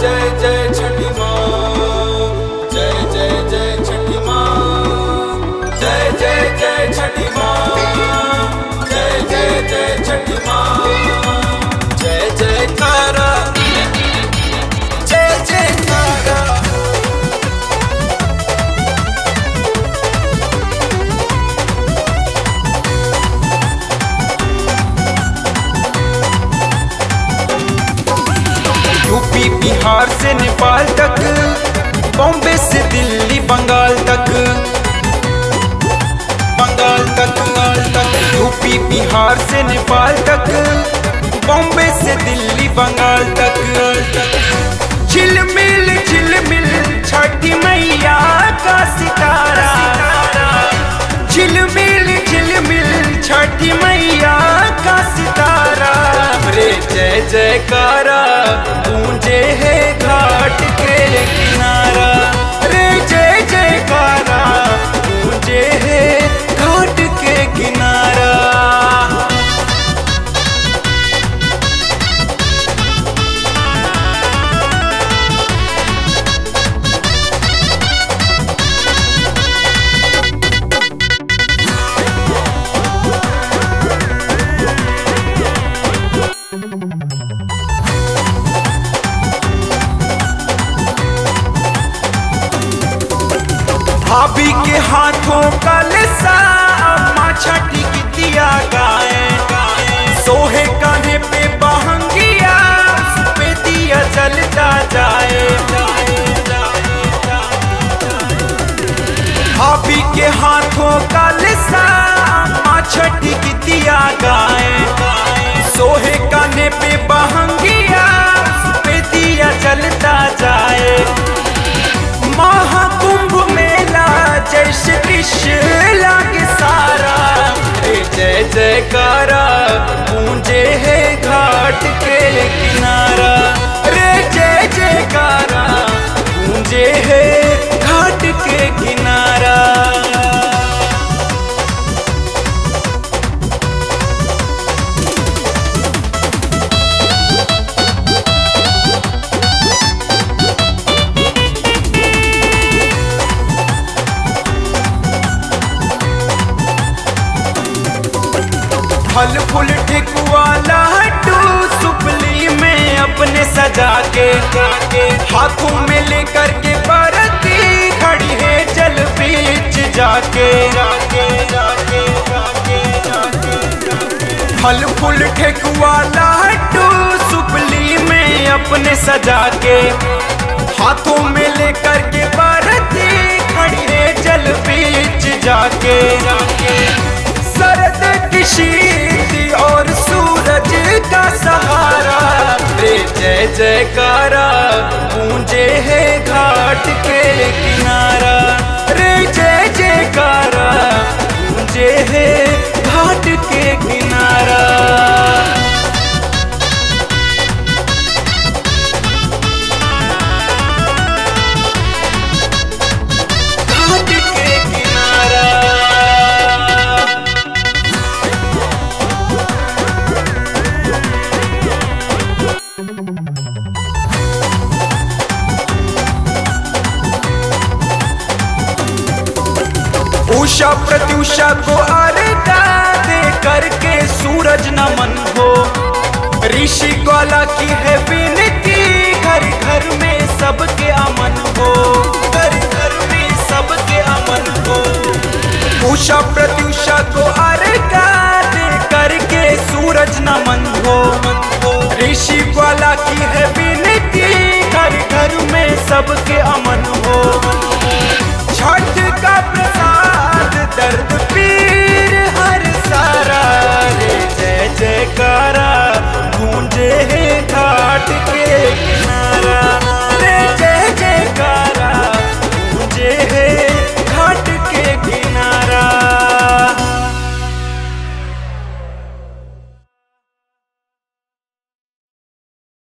जय जय छठी माँ, जय जय जय छठी माँ, जय जय जय छठी माँ, जय जय जय छठी माँ, जय जयकारा, जय जयकारा। यूपी बिहार से नेपाल तक, बॉम्बे से दिल्ली बंगाल तक, बंगाल तक, बंगाल तक। यूपी बिहार से नेपाल तक, बॉम्बे से दिल्ली बंगाल तक। झिलमिल झिलमिल छठी मैया का सितारा, झिलमिल झिलमिल छठी मैया का सितारा। रे जय जयकारा गूंजे है घाट के किनारा, रे जय जयकारा गूंजे है घाट के किनारा। भाभी के हाथों का लिसा अम्मा छठी की दिया गाए, सोहे कान्हे पे बहंगिया उस पे दिया जलता जाए। भाभी के हाथों का लिसा अम्मा छठी की दिया गाए, सोहे कान्हे पे बहंगिया उस पे दिया जलता जाए। महाकुंभ मेला जैसे कृष्ण लागे सारा, जय जयकारा गूंजे है घाट के किनारा, रे जय जयकारा गूंजे है घाट के किनारा। फल फूल ठेकुआ लड्डू सुपली में अपने सजा के, हाथों में लेकर के बरती खड़ी है जल बीच जाके। फल फूल ठेकुआ लड्डू सुपली में अपने सजा के, हाथों में लेकर के बरती खड़ी है जल बीच जाके। सरद की शीत और सूरज का सहारा, रे जय जयकारा गूंजे है घाट के किनारा, रे जय जयकारा गूंजे है घाट के किनारा। उषा प्रत्युषा को अर्घा दे करके सूरज नमन हो, ऋषि ग्वाला की है विनती घर घर में सबके अमन हो, घर घर में सबके अमन हो। उषा प्रत्युषा को अर्घा दे करके सूरज नमन हो, ऋषि ग्वाला की है विनती घर घर में सबके अमन हो।